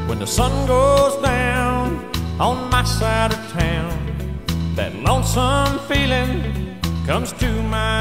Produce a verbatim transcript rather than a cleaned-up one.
When the sun goes down on my side of town, that lonesome feeling comes to my